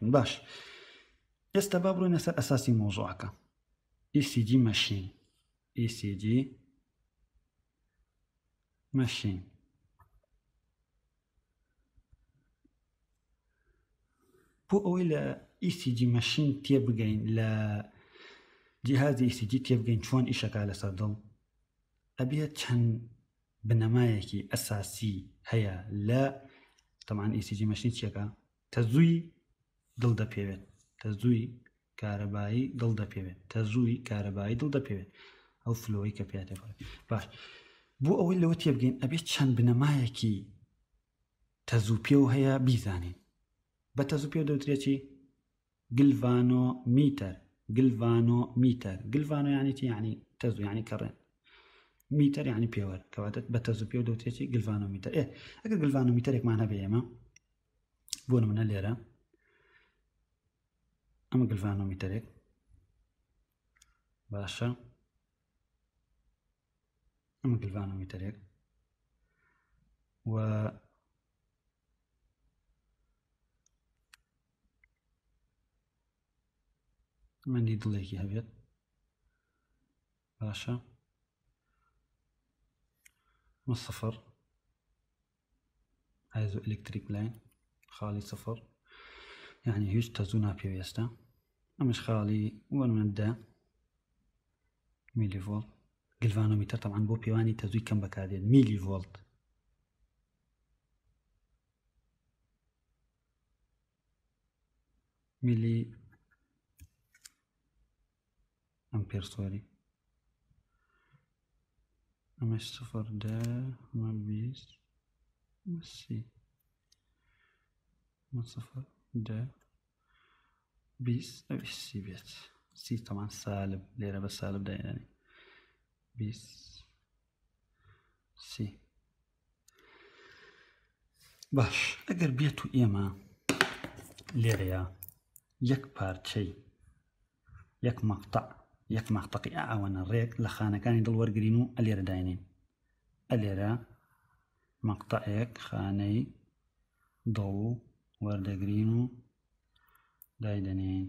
بکەین. باش ئێستا با بڕۆینە سەر ئەساسی مۆزوعەکە. ECG ماشین. ECG ماشین. بۆ ئەوەی لە ECG ماشین تێبگەین، لە جیهازی ECG تێبگەین چۆن ئیشەکە لەسەر دڵ، ئەبێت چەند بنەمایەکی ئەساسی هەیە لە طبعاً ECG ماشین چیەکە؟ تەزووی دڵ دەپێوێت، تەزووی کارەبایی دڵ دەپێوێت، تەزووی کارەبایی دڵ دەپێوێت، ئەو فلۆی کە پێات دەڵێت. باش بۆ ئەوەی لەوە تێبگەین ئەبێت چەند بنەمایەکی تەزوو پێو هەیە بیزانین. بە تەزوو پێو دەوترێت چی؟ گلڤانۆمیتەر. گلڤانۆمیتەر. گلڤانۆ یعنی چی؟ یعنی تەزوو، یعنی کەڕێن. میتر یعنی پێوەەر، کەواتە بە تەزوو پێو دەوترێت چی؟ گلڤانۆمیتەر. ئەگەر گلڤانۆمیتەرێکمان هەبێ ئێمە بۆ نمونە لێرە ئەمە گلڤانۆمیتەرێک باشە، ئەمە گلڤانۆمیتەرێک و مەندی دڵێکی هەبێت باشە، مە سفر ئایزۆ ئەلکتریک لاین خاڵی سفر، یعنی هیچ تەزوو ناپێویستە. ئەمەش خاڵی وەنمە 10 میلی ڤۆڵت. گلڤانۆمیتەر طبعاً بۆ پێوانی تەزووی کەم بەکاردێت، میلی ڤۆڵت. میلی ئەمپێر سۆری. ئەمەش سفر 10 ئەمە 20 ئەمە 30 ئەمە سفر 10 20 ئەویش 30 بێت. 30 طبعاً سالب، لێرە بە سالب داێنێ 20 30. باش ئەگەر بێت و ئێمە لێرەیە یەک پارچەی یەک مەقتەقی ئەوەنە ڕێک لە خانەکانی دڵ وەرگرین و ئەلێرە داینین. ئەلێرە مەقتەعێک خانەی دڵ وەردەگرین و دایدەنین.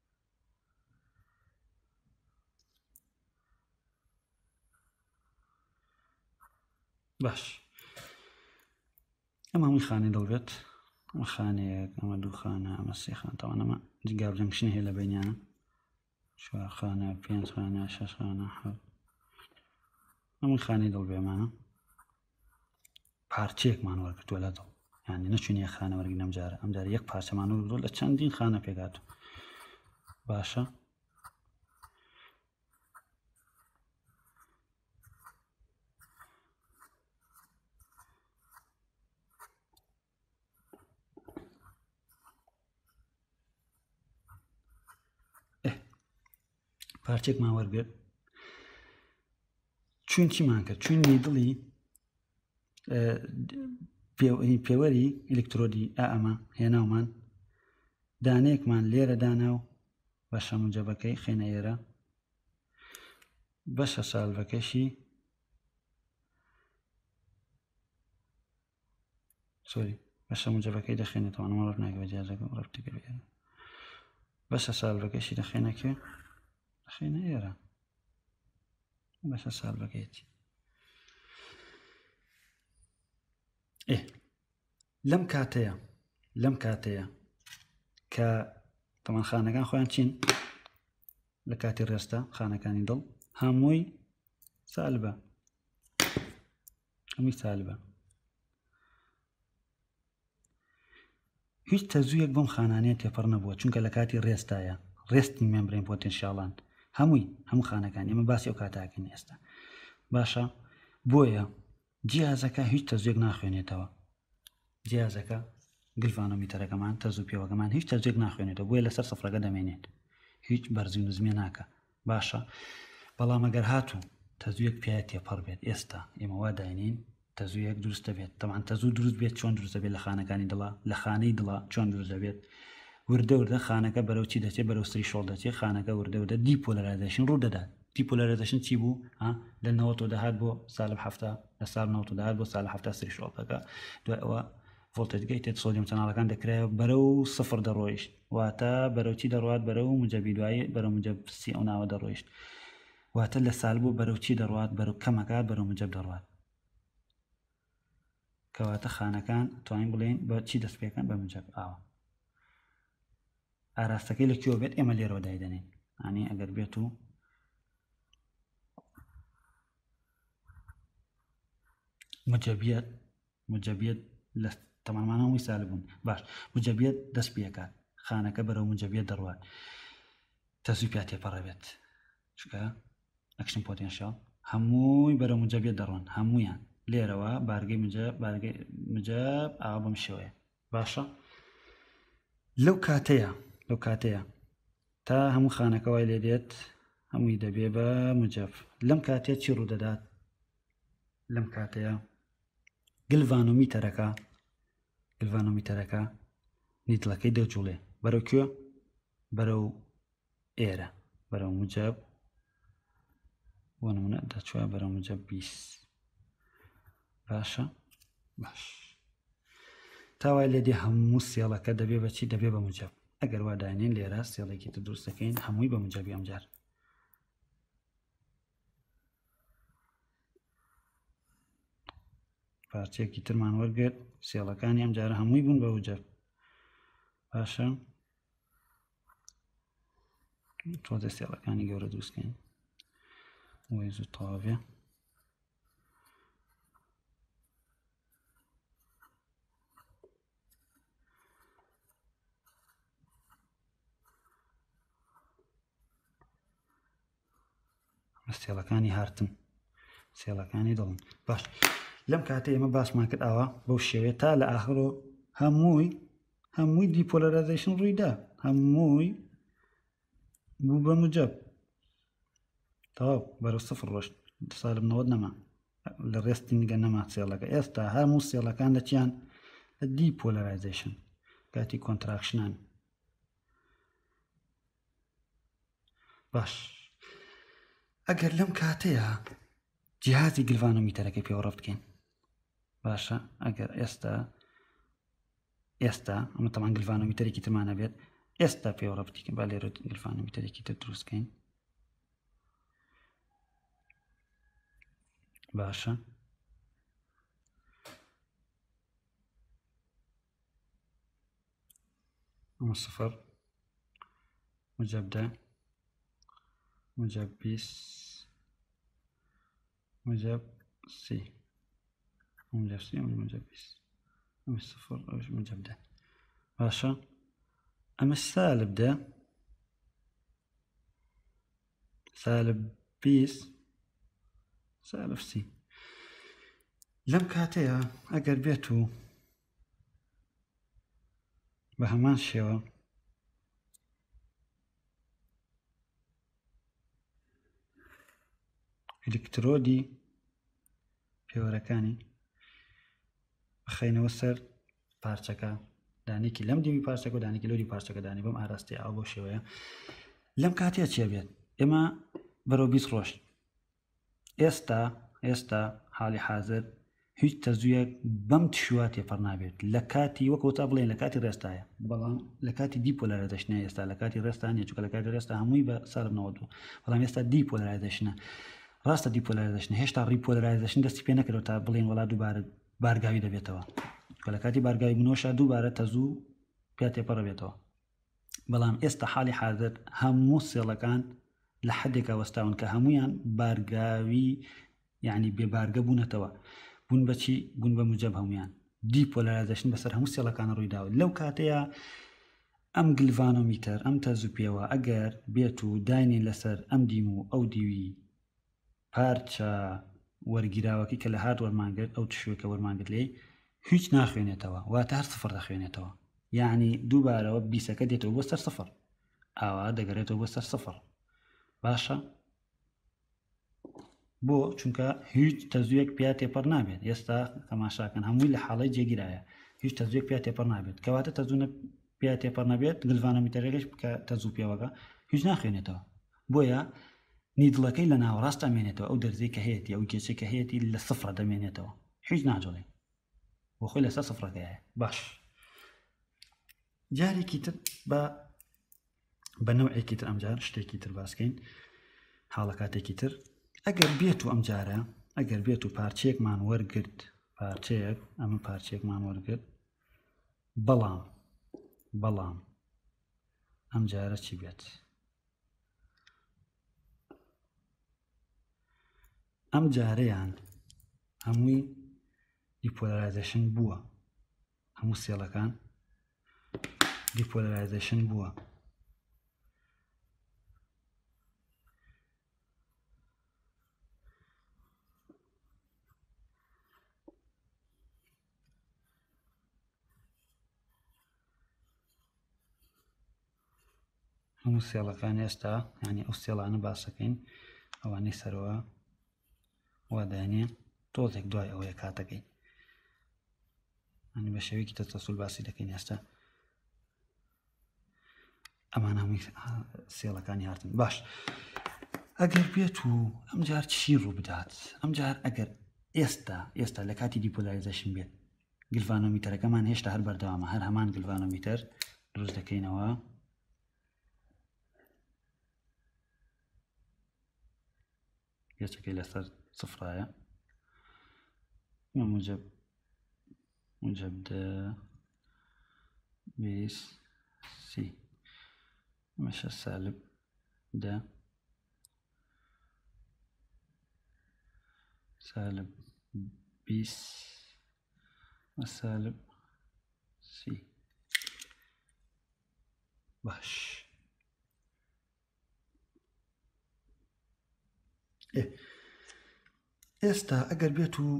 باش ئەمە هەمووی خانەی دڵ بێت، ئەمە خانەیەک، ئەمە دوو خانە، ئەمە سێ خانە، تەواو ئەمە جگار جەنگشن هەیە لە بینیانە، 4 خانە 5 خانە 6 خانە 7 هەمووی خانەی دڵ بێمانە. پارچەیەکمان وەرگرتووە لە دڵ، یعنی نەچوونی یەک خانە وەرگین ئەم جارە یەک پارچەمان وەرگرتووە لە چەندین خانە پێگاتوو. باشە پارچێکمان وەرگرت، چوین چیمان کرد؟ چوینی دڵی پێوەری ئلکترۆدی ئەمە هێناومان، دانەیەکمان لێرە داناو بەشە موجەبەکەی خێنە ئێرە، بەشە سالڤەکەشی سۆری بەشە موجەبەکەی دەخێنێتەوە، ئەمە ڕەت ناکە بەجیازەکە ڕەتیکە بێرە، بەشە سالڤەکەشی دەخێنەکە خێنە ئێرە، بەشە سالڤەکەیەتی. لەم کاتەیە کە تەمان خانەکان خۆیان چین لە کاتی ڕێستا، خانەکانی دڵ هەمووی سالبە، هەمووی سالبە. هیچ تەزوویەک بۆم خانانەیە تێپەڕ نەبووە، چونکە لە کاتی ڕێستایە، ڕێستی مێمبرین پۆتێنشیاڵان هەموو خانەکان. ئێمە باسی ئەو کاتاکەین ئێستا. باشە بۆیە جیهازەکە هیچ تەزوویەک ناخوێنێتەوە، جیهازەکە گلڤانۆمیتەرەکەمان تەزوو پێوەکەمان هیچ تەزوویەک ناخوێنێتەوە، بۆیە لەسەر سفرەکە دەمێنێت، هیچ بەرزی و نزمیە ناکە. باشە بەڵام ئەگەر هاتوو تەزوویەک پێایە تێپەڕ بێت، ئێستا ئێمە وا داینین تەزوویەک دروست دەبێت. تەمان تەزوو دروست بێت چۆن دروست دەبێت؟ لە خانەکانی دڵە، لە خانەی دڵە چۆن دروست دەبێت؟ وردە وردە خانەکە بەرەو چی دەچێت؟ بەرەو سری شۆڵ دەچێت. خانەکە وردە وردە دیپۆلەرایزیشن ڕوو دەدات. دیپۆلەرایزیشن چی بوو؟ لە 90 داهات بۆ سالب 7، لە سال 90 داهات بۆ سال 7 سری شۆڵ دەکات. دوای ئەوە ڤۆڵتێج گەیتێت سۆدیۆم چەناڵەکان دەکرێت بەرەو سفر دەڕۆیشت واتە بەرەوچی دەڕوات بەرەو موجەبی دوایی بەرەو موجەب سی ئەو ناوە دەڕۆیشت واتە لە سال بوو بەرەوچی دەڕوات بەرەو کەمەکات بەرەو موجەب دەڕوات کەواتە خانەکان توانین بڵێن بە چی دەست پێکەن بە موجەب ئاوە ئاراستەکەی لەکوێوە بێت ئێمە لێرەوە دایدەنین ئانی ئەگەر بێت و موجەبیەت لە تەمامانەوەی سال بوون باش موجەبیەت دەست پێکات خانەکە بەرەو موجەبیەت دەڕوات تەزوی پیا تێپەڕە بێت چکە ئەکشن پۆتێنشیال هەمووی بەرەو موجەبیەت دەڕۆن هەمویان لێرەوە بارگەی موجەب ئاوا بەم شێوەیە باشە لەو کاتەیە تا هەموو خانەکەوای لێ دێت هەمووی دەبێ بە موجەب لەم کاتێت چی ڕوودەدات لەم کاتەیە گلڤانۆمیتەرەکە نیتڵەکەی دەجوڵێ بەرەو کوێ بەرەو ئێرە بەرەو موجەب بۆ نمونە دەچوە بەرەو موجەب 20 باشە باش تاوای لێدێ هەموو سێڵەکە دەبێ بەچی دەبێ بە موجەب ئەگەر وا داینێن لێرە سێڵێکی تر دروست دەکەین هەمووی بە موجەبی ئەمجار پارچەیەکی ترمان وەرگرت سێڵەکانی ئەم جارە هەمووی بوون بە موجەب باشە تۆزە سێڵەکانی گەورە دروستکەین وەی زوو تەواوێ سێڵەکانی هاتن سێڵەکانی دڵن باش لەم کاتە ئێمە باسمان کرد ئاوا بەو شێوێت تا لە ئاخرۆ هەمووی دیپۆلەرایزیشن ڕوویدا هەمووی بوو بە موجەب تەواو بەرەو سفر ڕۆشت سالب 90 نەما لە ڕێستی نیگە نەما سێڵەکە ئێستا هەموو سێڵەکان لە چیان لە دیپۆلەرایزیشن کاتی کۆنتراکشنان باش ئەگەر لەم کاتەیە جیهازی گلڤانۆمیتەرەکەی پێوە ڕەت بکەین باشە ئەگەر ئێستا ئەمە تەمان گلڤانۆمیتەرێکی ترمانە بێت ئێستا پێوە ڕەت بکەین با لێرە گلڤانۆمیتەرێکی تر دروستکەین باشە ئەمە سفر موجەب 10 موجب 20 موجب 30 موجب 30 موجب 20 أما صفر أوش موجب 10 باشا أما السالب ده سالب 20 سالب 30 لم كاتيا أقر بيتو بهمان شوا ئلکترۆدی پێوەرەکانی بخەینەوە سەر پارچەکە دانێکی لەم دیوی پارچەکە و دانێکی لۆری پارچەکە دانی بەم ئاراستی ئاو بۆ شێوەیە لەم کاتێ چێ بێت ئێمە بەرەو 20 ڕۆژ ئێستا حاڵی حاضر هیچ تەزویەک بەم تشووە تێپەڕ نابێت لە کاتی وەکوتا بڵێن لە کاتی ڕێستایە بەڵام لە کاتی دیپۆلەرایزیشنە ئێستا لە کاتی ڕێستانیە چونکە لە کاتی ڕێستا هەمووی بە سالب 90 بەڵام ئێستا دیپۆلەرایزیشنە ڕاستە دیپۆلەرایزیشن هێشتا ڕیپۆلەرایزیشن دەستی پێ نەکردەوە تا بڵێن وڵا دووبارە بارگاوی دەبێتەوە کە لە کاتی بارگاوی بنۆشە دووبارە تەزوو پیا تێپەڕ بێتەوە بەڵام ئێستا حاڵی حاضر هەموو سێڵەکان لە حدێکە وەستاون کە هەمویان بارگاوی یعنی بێبارگە بوونەتەوە بوون بەچی بوون بە موجەب هەمویان دیپۆلەرایزیشن بەسەر هەموو سێڵەکان ڕوویداوە لەو کاتەیە ئەم گلڤانۆمیتەر ئەم تەزوو پێوە ئەگەر بێت و داینین لەسەر ئەم دیم و ئەو دیوی پارچە وەرگیراوەکەی کە لە هات وەرمانگرت ئەو تشوێکە وەرمانگرت لێ هیچ ناخوێنێتەوە واتە هەر سفر دەخوێنێتەوە یعنی دووبارەوە بیسەکە دێتەوە بۆ سەر سفر ئاوا دەگەرێتەوە بۆ سەر سفر باشە بۆ چونکە هیچ تەزویەک پیا تێپەڕ نابێت ئێستا تەماشاکەن هەمووی لە حاڵەی جێگیرایە هیچ تەزویەک پیا تێپەڕ نابێت کەواتە تەزوونە پیا تێپەڕ نەبێت گلڤانۆمیتەرەکەش بکە تەزوو پێوەکە هیچ ناخوێنێتەوە بۆیە نیدڵەکەی لە ناوەڕاست ئەمێنێتەوە ئەو دەرزەی کە هەیەی ئەو کێچێک کە هەیەی لە سفرە دەمێنێتەوە هیچ ناجۆڵێ بۆ خۆی لەسەر سفرەکەیە. باش جارێکی تر بە نەوعێکی تر ئەمجار شتێکی تر باسکەین حاڵە کاتێکی تر ئەگەر بێت و ئەم جارە ئەگەر بێت و پارچەیەکمان وەرگرت پارچەیەک ئەمە پارچەیەکمان وەرگرت بەڵام ئەم جارە چی بێت؟ ئەم جارەیان هەمووی دیپۆلارایزیشن بووە، هەموو سێڵەکان دیپۆلارایزیشن بووە. هەموو سێڵەکان ئێستا ینی ئەو سێڵانە باسەکەین ئەوانەی سەرەوە وادانێ تۆزێک دوای ئەوەیە کاتەکەی ئەنی بە شێوەیەکی تەسەسول باسی دەکەین. ئێستا ئەمان هەمووی سێڵەکانی هاتن. باش ئەگەر بێت و ئەم جار چی ڕوو بدات؟ ئەم جار ئەگەر ئێستا لە کاتی دیپۆلایزیشن بێت گلڤانۆمیتەرەکەمان هێشتا هەر بەردەوامە، هەر هەمان گلڤانۆمیتەر دروست دەکەینەوە. یەکێکی لەسەر سفرایە موجب ده 20 سی مەشە سالب ده سالب 20 و سالب سی. باش ئێستا ئەگەر بێت و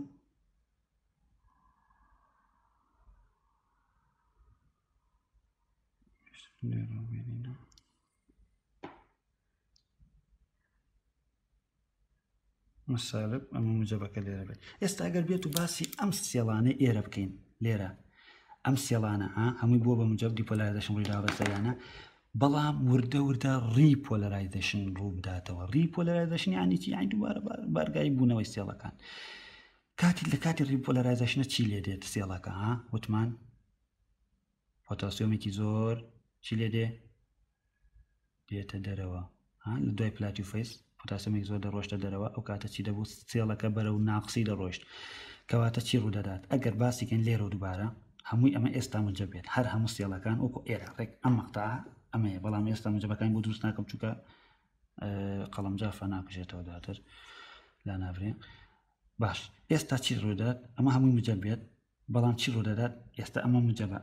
سالب ئەمە موجبەکە لێرە بێت. ئێستا ئەگەر بێت و باسی ئەم سێڵانە ئێرە بکەین لێرە ئەم سێڵانە هەمووی بووە بە موجب دیپۆلارایزیشن ڕوویداوە بەسەریانە، بەڵام وردە ریپۆلەرایزیشن ڕوو بداتەوە. ریپۆلەرایزیشن یانی چی؟ یانی دووبارە بارگای بوونەوەی سێڵەکان. لە کاتی ریپۆلەرایزیشنە چی لێ دێت سێڵەکە؟ وتمان پۆتاسیۆمێکی زۆر چی لێ دێتە دەرەوە لە دوای پلاتی و فەیس پۆتاسیۆمێکی زۆر دەڕۆشتە دەرەوە. ئەو کاتە چی دەبوو؟ سێڵەکە بەرەو ناقسی دەڕۆشت. کەواتە چی ڕوو دەدات؟ ئەگەر باسیکەن لێرە و دووبارە هەمووی ئەمە ئێستا موجب بێت، هەر هەموو سێڵەکان وەکو ئێرە ڕێک ئەم مەقتەع ئەمەیە، بەڵام ئێستا موجبەکان بۆ دروست ناکەم چونکە قەڵەمجافە ناکوژێتەوە دواتر لا ناورێ. باش ئێستا چی ڕوودات؟ ئەمە هەمووی موجب بێت، بەڵام چی ڕوودەدات؟ ئێستا ئەمە موجبە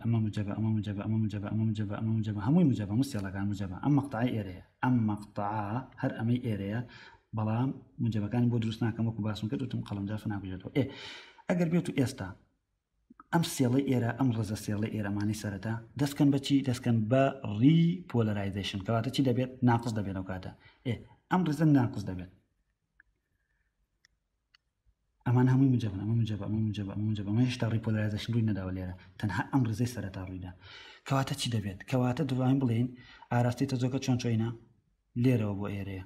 هەمووی موجبە، هەموو سێڵەکان موجبە. ئەم مەقتەعە ئێرەیە، ئەم مەقتەعە هەر ئەمەی ئێرەیە، بەڵام موجبەکان بۆ دروست ناکەم وەکو باسم کرد وتم قەڵەمجافە ناکوژێتەوە. ئەگەر بێت و ئێستا ئەم سێڵەی ئێرە ئەم ڕێزە سێڵەی ئێرەمانی سەرەتا دەستکەن بە چی؟ دەستکەن بە ریپۆلەرایزیشن. کەواتە چی دەبێت؟ ناقص دەبێت. ئەو کاتە ئەم ڕێزە ناقص دەبێت. ئەمان هەمووی موجبن، ئەمە هێشتا ریپۆلەرایزیشن ڕووی نەداوە لێرە، تەنها ئەم ڕێزەی سەرەتا ڕوویدا. کەواتە چی دەبێت؟ کەواتە دوایین بڵێن ئاراستی تەزۆکە چۆن چۆینە لێرەوە بۆ ئێرەیە،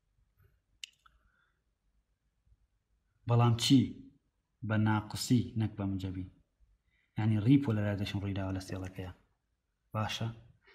بەڵام چی؟ بە ناقسی نەک بە موجبی، یعنی ریپۆلەرایزیشن ڕوویداوە لە سێڵەکەیە. باشە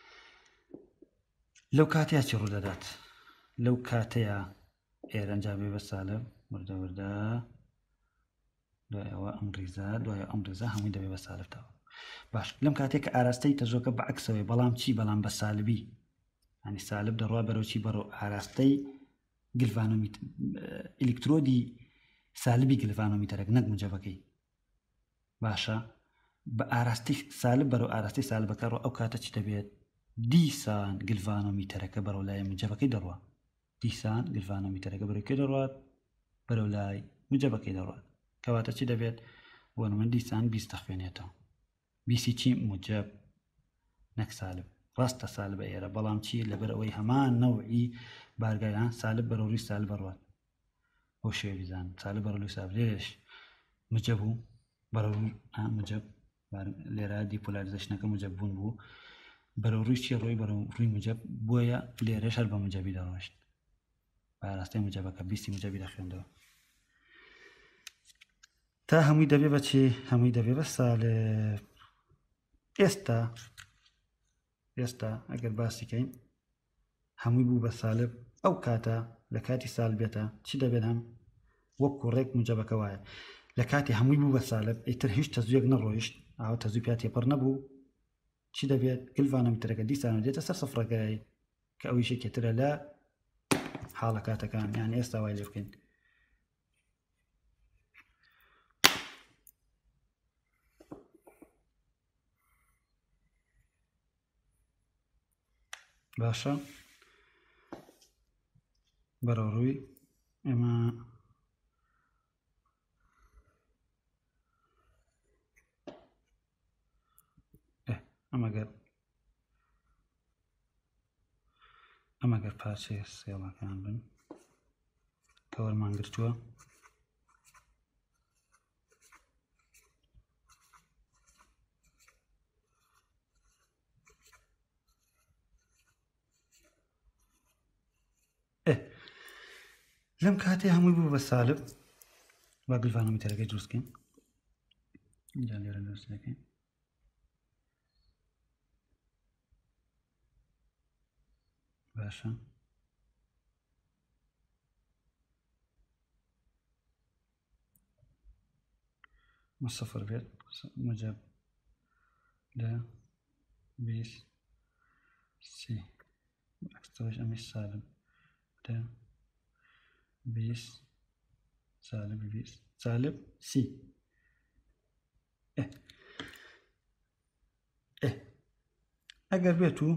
لەو کاتەیە چی ڕوو دەدات؟ لەو کاتەیە ئێرەنجا بێ بە سالب وردە دوایەوە ئەم ڕیزە دوایە ئەم ڕێزە هەمووی دەبێ بە سالبتەوە. باش لەم کاتێک کە ئاراستەی تەزۆکە بە عەکسەوەی، بەڵام چی؟ بەڵام بە سالبی، ینی سالب دەڕوا بەرەو چی؟ بەرەو ئاراستەی گلڤانۆمیتر ئیلکترۆدی سالبی گلڤانۆمیتەرەکە نەک موجبەکەی. باشە بە ئاراستی سالب بەرەو ئاراستی سالبەکە ڕۆ ئەو کاتە چی دەبێت؟ دیسان گلڤانۆمیتەرەکە بەرەو لای موجبەکەی دەڕوا. دیسان گلڤانۆمیتەرەکە بەرەو دەڕوات؟ بەرەو لای موجبەکەی دەڕوات. کەواتە چی دەبێت؟ بۆ نمونە دیسان 20 دەخوێنێتەوە. بیسی چی؟ موجب نەک سالب. ڕاستە سالبە ئێرە، بەڵام چی؟ لەبەر ئەوەی هەمان نەوعی بارگایان سالب بەرەو ڕووی سالب بەڕوات. ئەو شێویزان سالب بەرەو ڕووی سالب لێرەش موجب بوو بەرەو موجب لێرە دیپۆلارایزیشنەکە موجب بوون بوو بەرەو ڕووی چی؟ ڕۆی بەرەو ڕووی موجب بۆیە لێرەش هەر بە موجبی دەڕۆشت، بە ئاراستەی موجبەکە 20 موجبی دەخوێندەوە. تا هەمووی دەبێ بەچی هەمووی دەبێ بە سالب. ئێستا ئەگەر باسیکەین هەمووی بوو بە سالب ئەو کاتە لە کاتی سالبێتە چی دەبێت هەم وەک کوڕێک موجەبەکە وایە لە کاتی هەمووی بوو بە سالب ئیتر هیچ تەزویەک نەڕۆیشت ئاو تەزوی پیا تێپەڕ نەبوو چی دەبێت گلڤانۆمترەکە دیسانە دێتە سەر سەفرەکەی کە ئەوی شێکێترە لە حاڵە کاتەکان یان ئێستا وای لێ بکەین باشە بەرەو ڕووی ئێمە ئەمەگەر پارچەی سێڵەکان بن کە وەرمان گرتووە لەم کاتێ هەمووی بوو بە سالب با گلڤانۆمترەکەی دروستکەین اینجا لێرە دروست دەکەین باشە صفر بێت موجب لە 20 سی عکسەوەش ئەمیش سالب لە 20 سالب 20 سالب سی ئەگەر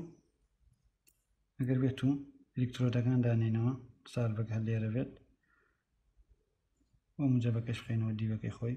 بێت و ئلکترۆدەکان دانێنەوە سالبەکە هەر لێرە بێت و موجەبەکەش بخەینەوە دیوەکەی خۆی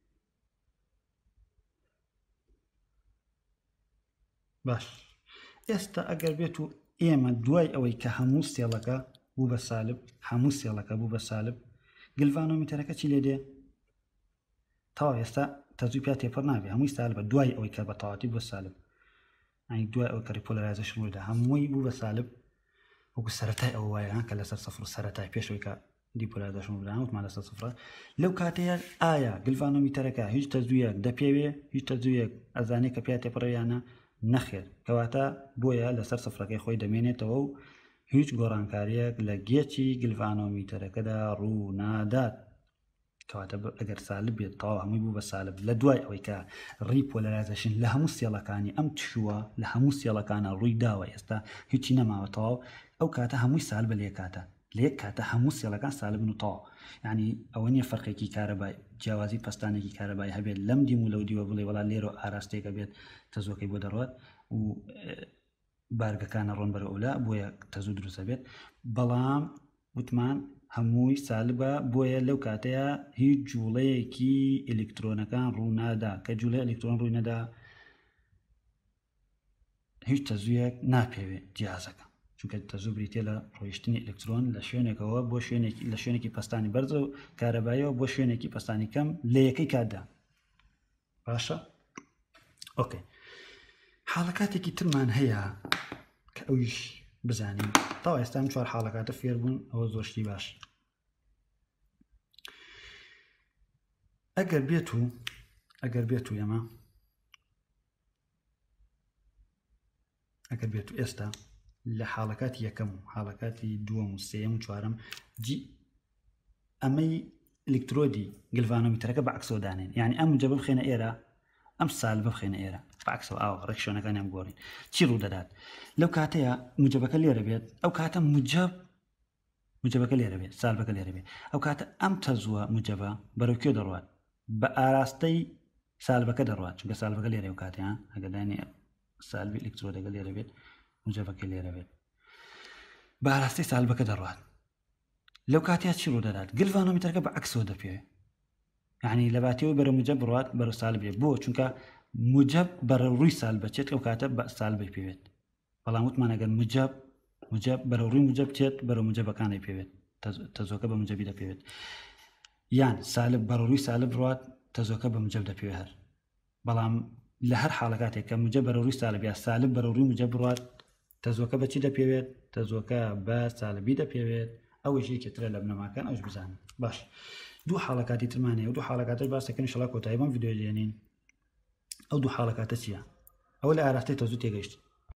باش ئێستا ئەگەر بێت و ئێمە دوای ئەوەی کە هەموو سێڵەکە بوو بە سالب هەموو سێڵەکە بوو بە سالب گلڤانۆمترەکە چی لێ دێ تەواو ئێستا تەزوی پیا تێپەڕ نابێ هەمووی سالبە دوای ئەوەی کە بە تەواوەتی بووە سالب ئەنی دوای ئەوەی کە ریپۆلەرایزەشن ڕوویدا هەمووی بوو بە سالب وەکو سەرەتای ئەو وایە کە لەسەر سەفر سەرەتای پێشەوەی کە دیپۆلەرایزەشن ڕوویدا وتمان لەسەر سەفرە لەو کاتەیە ئایا گلڤانۆمترەکە هیچ تەزویەک دەپێوێ هیچ تەزویەک ئەزانێ کە پیا تێپەڕ یانە نەخێر کەواتە بۆیە لەسەر سەفرەکەی خۆی دەمێنێتەوە و هیچ گۆڕانکاریەک لە گێچی گلڤانۆمترەکەدا ڕوو نادات کەواتە ئەگەر سالب بێت تەواو هەمووی بوو بە سالب لە دوای ئەوەی کە ریپۆلەرایزەشن لە هەموو سێڵەکانی ئەم تشووە لە هەموو سێڵەکانە ڕووی داوە ئێستا هیچی نەماوە تەواو ئەو کاتە هەمووی سالبە لە یەک کاتە هەموو سێڵەکان سالبن و تەواو یعنی ئەوە نییە فەرقێکی کارەبای جیاوازی پەستانێکی کارەبای هەبێت لەم دیم و لەو دیوە بڵێ وەڵا لێرە ئاراستێکە بێت تەزۆکەی بۆ دەڕوات و بارگەکانە ڕۆن بەرە ئەولا بۆیە تەزوو دروستە بێت بەڵام وتمان هەمووی سالبە بۆیە لەو کاتەیە هیچ جوڵەیەکی ئلکترۆنەکان ڕوونادا کە جوڵە ئەلکترۆن ڕووی نەدا هیچ تەزویەک ناپێوێت جیازەکە چونکە تەزوو بریتێ لە ڕۆیشتنی ئلکترۆن لە شوێنێکەوە بۆ لە شوێنێکی پەستانی بەرزە و کارەباییەوە بۆ شوێنێکی پەستانی کەم لە یەکەی کاتدا باشە ئۆکێ حاڵەکاتێکی ترمان هەیە کە ئەویش بزانین تاوا ئێستا ئەم چوار حاڵەکاتە فێر بوون ئەوە زۆرشتی باش ئەگەر بێت و ئێمە ئەگەر بێت و ئێستا لە حاڵەکاتی یەکەم و حاڵەکاتی دووەم و سێم و چوارەم ئەمەی ئلکترۆدی گلڤانۆمترەکە بە عەکسەوە دانێن یعنی ئەم موجەبە بخێنە ئێرە ئەم سالبە بخێنە ئێرە بەعکسەوە ئاوە ڕێکشۆنەکانیان گۆڕین چی ڕوو دەدات لەو کاتەیە موجەبەکە لێرە بێت ئەو کاتە موجەبەکە لێرە بێت سالبەکە لێرە بێت ئەو کاتە ئەم تەزووە موجەبە بەرەو کوێ دەڕوات بە ئاراستەی سالبەکە دەڕوات چونکە سالبەکە لێرە ئەو کاتیان ئەگەدانی سالبی ئلکترۆدەکە لێرە بێت موجەبەکە لێرە بێت بە ئاراستەی سالبەکە دەڕوات لەو کاتیا چی ڕوو دەدات گلڤانۆمترەکە بە عەکسەوە دەپێوێت یعنی لە باتیەوە بەرە موجەب بڕوات بەرە سالب بێت بۆ چونکە موجب بەرە ڕووی سال بچێت ئەو کاتە بە سالبی پێوێت بەڵام وتمان ئەگەر موجب بەرە ڕووی موجب بچێت بەرە موجبەکانی پێوێت تەزۆکە بە موجبی دەپێوێت یان سالب بەرە ڕووی سالب بڕوات تەزۆکە بە موجب دەپێوێت هەر بەڵام لە هەر حاڵەکاتێک کە موجب بەرە ڕووی سالب یا سالب بەرە ڕووی موجب بڕوات تەزۆکە بەچی دەپێوێت تەزۆکە بە سالبی دەپێوێت ئەوەی یەکێترە لە بنەماکان ئەوش بزانن باش دوو حاڵەکاتی ترمانەیە و دوو حاڵەکاتەی باسەکەن شڵا کۆتایی بەم ڤیدیۆ دێنین ئەو دوو حاڵەکاتە چییە؟ ئەوە لە ئاراستەی تەزوو تێگەیشت